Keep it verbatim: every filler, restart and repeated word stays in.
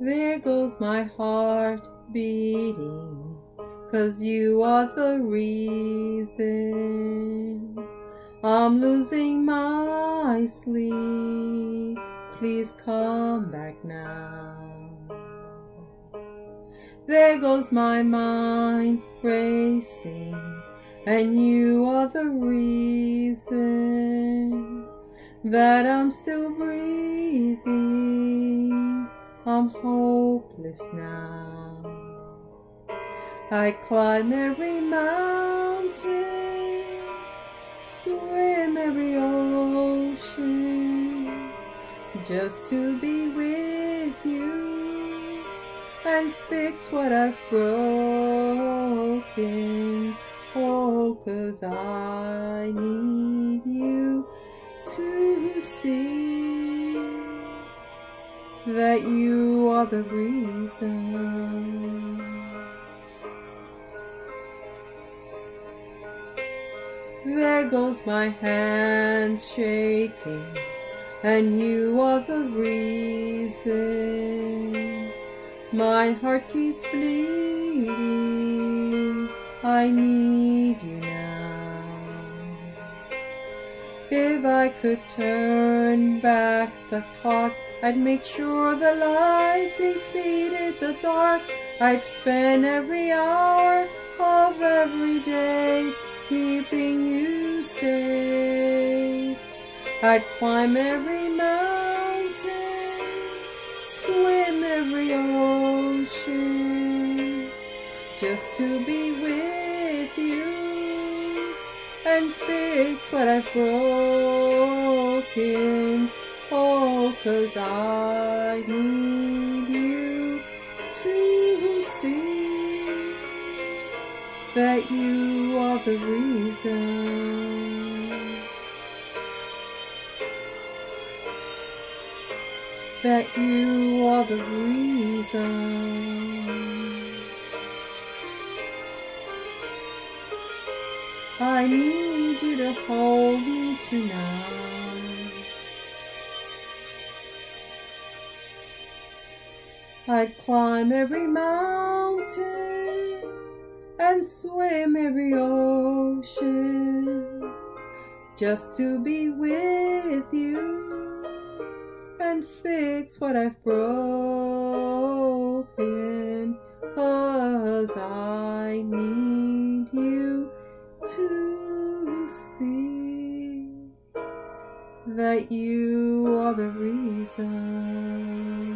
There goes my heart beating, 'cause you are the reason I'm losing my sleep. Please come back now. There goes my mind racing, and you are the reason that I'm still breathing. I'm hopeless now. I climb every mountain, swim every ocean, just to be with you and fix what I've broken. Oh, 'cause I need you to see that you are the reason. There goes my hand shaking, and you are the reason my heart keeps bleeding. I need you now. If I could turn back the clock, I'd make sure the light defeated the dark. I'd spend every hour of every day keeping you safe. I'd climb every mountain, swim every ocean, just to be with you and fix what I've broken. Oh, 'cause I need you to see that you are the reason, that you are the reason. I need you to hold me tonight. I'd climb every mountain and swim every ocean, just to be with you and fix what I've broken. 'Cause I need you to see that you are the reason.